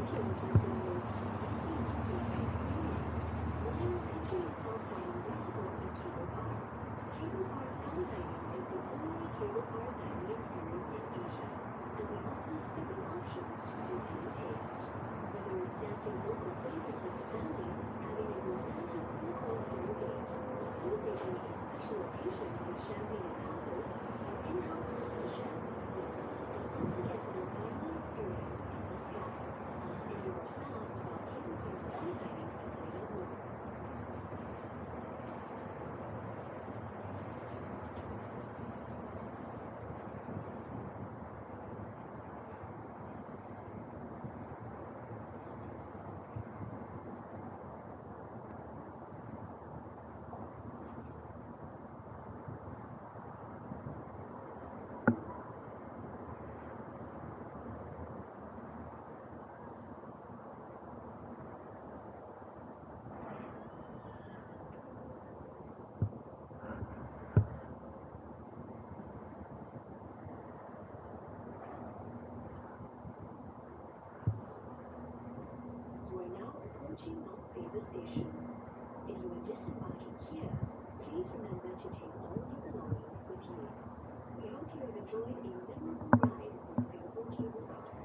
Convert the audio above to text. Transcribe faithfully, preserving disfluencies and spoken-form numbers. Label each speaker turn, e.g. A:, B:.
A: you're looking for the most completely non-contact experience, why not picture yourself dining bicycle in a cable car? Cable car skydiving is the only cable car diving experience in Asia, and we offer several options to suit any taste. Whether it's sampling local flavors with the family, having a romantic full-course dinner date, or celebrating a special occasion with champagne and tapas, our in-house master chef will set up an unforgettable dining experience in the sky. Ask any of our staff about cable car skydiving to find out more. Approaching Mount Faber Station. If you are disembarking here, please remember to take all your belongings with you. We hope you have enjoyed a memorable ride with Singapore Cable Car.